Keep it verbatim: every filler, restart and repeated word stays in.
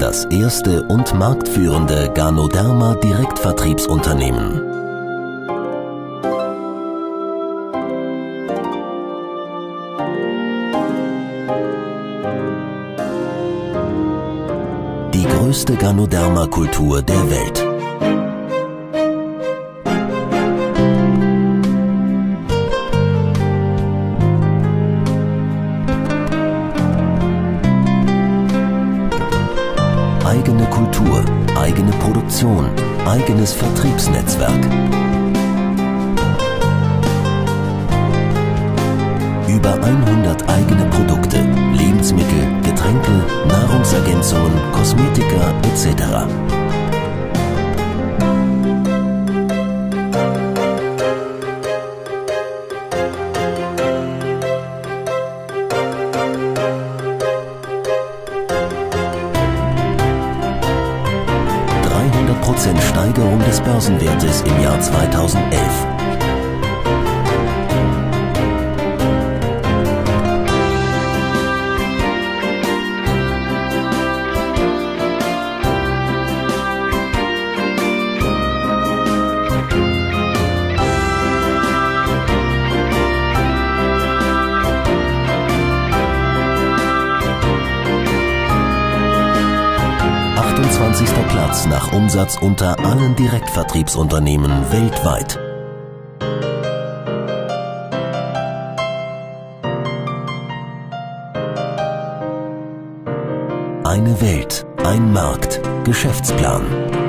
das erste und marktführende Ganoderma-Direktvertriebsunternehmen. Die größte Ganoderma-Kultur der Welt. Eigene Kultur, eigene Produktion, eigenes Vertriebsnetzwerk. Über hundert eigene Produkte, Lebensmittel, Getränke, Nahrungsergänzungen, Kosmetika et cetera. dreihundert Prozent Steigerung des Börsenwertes im Jahr zweitausendelf. achtundzwanzigster Platz nach Umsatz unter allen Direktvertriebsunternehmen weltweit. Eine Welt, ein Markt, Geschäftsplan.